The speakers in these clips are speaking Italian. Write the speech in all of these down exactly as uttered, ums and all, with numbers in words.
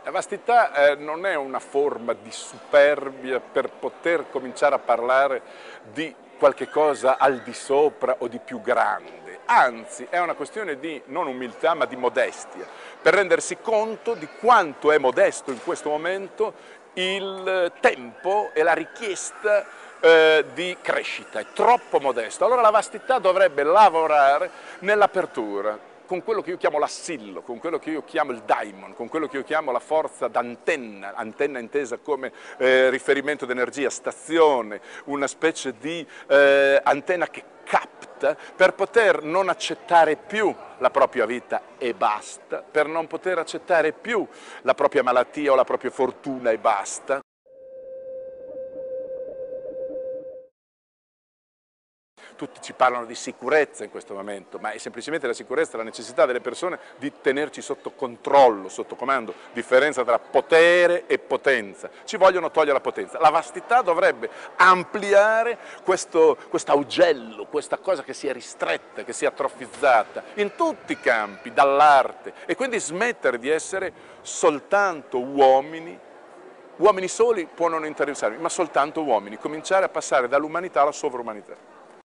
La vastità eh, non è una forma di superbia per poter cominciare a parlare di qualche cosa al di sopra o di più grande, anzi è una questione di non umiltà ma di modestia, per rendersi conto di quanto è modesto in questo momento il tempo e la richiesta eh, di crescita, è troppo modesto. Allora la vastità dovrebbe lavorare nell'apertura, con quello che io chiamo l'assillo, con quello che io chiamo il daimon, con quello che io chiamo la forza d'antenna, antenna intesa come eh, riferimento d'energia, stazione, una specie di eh, antenna che capta per poter non accettare più la propria vita e basta, per non poter accettare più la propria malattia o la propria fortuna e basta. Tutti ci parlano di sicurezza in questo momento, ma è semplicemente la sicurezza, la necessità delle persone di tenerci sotto controllo, sotto comando, differenza tra potere e potenza. Ci vogliono togliere la potenza. La vastità dovrebbe ampliare questo augello, questa cosa che si è ristretta, che si è atrofizzata, in tutti i campi, dall'arte, e quindi smettere di essere soltanto uomini. Uomini soli può non interessarmi, ma soltanto uomini, cominciare a passare dall'umanità alla sovrumanità.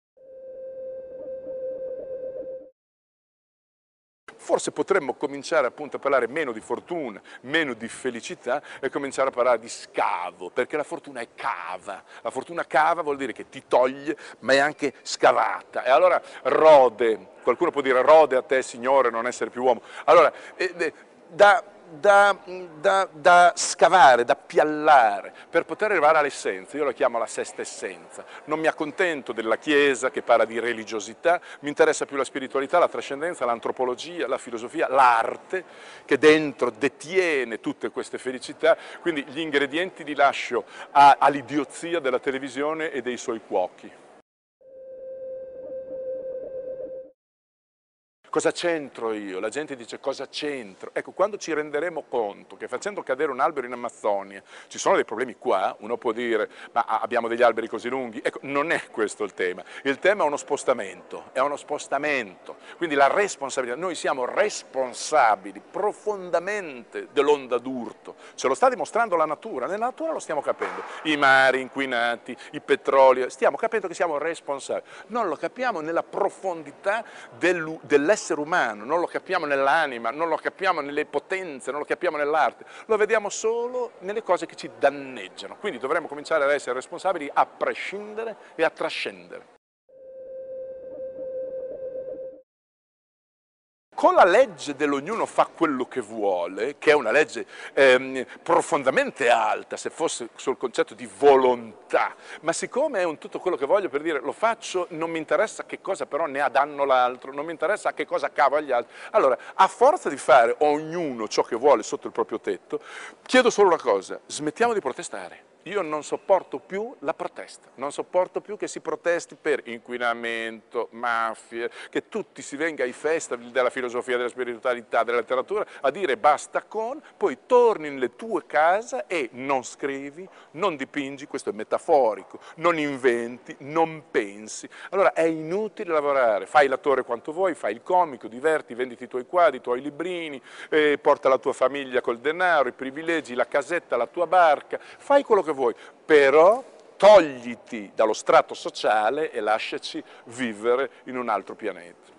Forse potremmo cominciare appunto a parlare meno di fortuna, meno di felicità e cominciare a parlare di scavo, perché la fortuna è cava. La fortuna cava vuol dire che ti toglie, ma è anche scavata. E allora rode, qualcuno può dire rode a te signore non essere più uomo. Allora, eh, da... Da, da, da scavare, da piallare, per poter arrivare all'essenza. Io lo chiamo la sesta essenza. Non mi accontento della Chiesa che parla di religiosità, mi interessa più la spiritualità, la trascendenza, l'antropologia, la filosofia, l'arte, che dentro detiene tutte queste felicità, quindi gli ingredienti li lascio all'idiozia della televisione e dei suoi cuochi. Cosa c'entro io? La gente dice cosa c'entro? Ecco, quando ci renderemo conto che facendo cadere un albero in Amazzonia ci sono dei problemi qua, uno può dire ma abbiamo degli alberi così lunghi, ecco, non è questo il tema. Il tema è uno spostamento, è uno spostamento, quindi la responsabilità, noi siamo responsabili profondamente dell'onda d'urto, ce lo sta dimostrando la natura, nella natura lo stiamo capendo, i mari inquinati, i petroli, stiamo capendo che siamo responsabili, non lo capiamo nella profondità dell'essere L'essere umano, non lo capiamo nell'anima, non lo capiamo nelle potenze, non lo capiamo nell'arte, lo vediamo solo nelle cose che ci danneggiano. Quindi dovremmo cominciare ad essere responsabili a prescindere e a trascendere. Con la legge dell'ognuno fa quello che vuole, che è una legge ehm, profondamente alta, se fosse sul concetto di volontà, ma siccome è un tutto quello che voglio per dire lo faccio, non mi interessa che cosa però ne ha danno l'altro, non mi interessa a che cosa cavo agli altri, allora a forza di fare ognuno ciò che vuole sotto il proprio tetto, chiedo solo una cosa, smettiamo di protestare. Io non sopporto più la protesta, non sopporto più che si protesti per inquinamento, mafie, che tutti si venga ai festival della filosofia, della spiritualità, della letteratura a dire basta con, poi torni nelle tue case e non scrivi, non dipingi, questo è metaforico, non inventi, non pensi. Allora è inutile lavorare, fai l'attore quanto vuoi, fai il comico, diverti, venditi i tuoi quadri, i tuoi librini, eh, porta la tua famiglia col denaro, i privilegi, la casetta, la tua barca, fai quello che vuoi, però togliti dallo strato sociale e lasciaci vivere in un altro pianeta.